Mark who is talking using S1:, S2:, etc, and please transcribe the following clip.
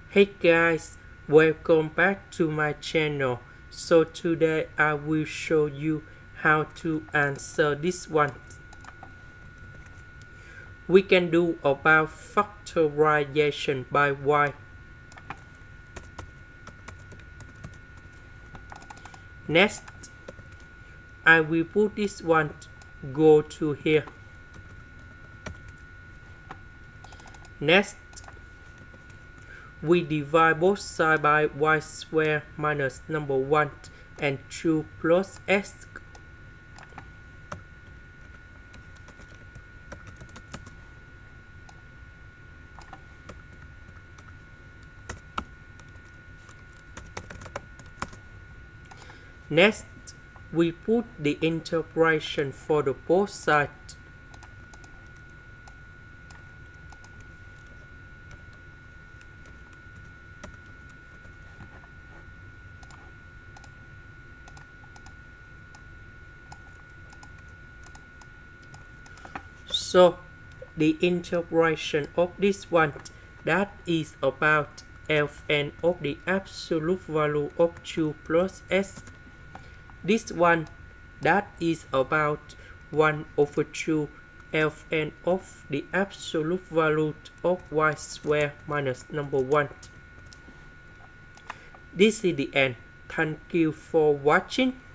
S1: Hey guys, welcome back to my channel. So today I will show you how to answer this one. We can do about factorization by y. Next, I will put this one go to here. Next, we divide both sides by y squared minus number 1 and 2 plus x. Next, we put the integration for the both sides. So, the integration of this one, that is about Ln of the absolute value of 2 plus s. This one, that is about 1 over 2 Ln of the absolute value of y squared minus number 1. This is the end. Thank you for watching.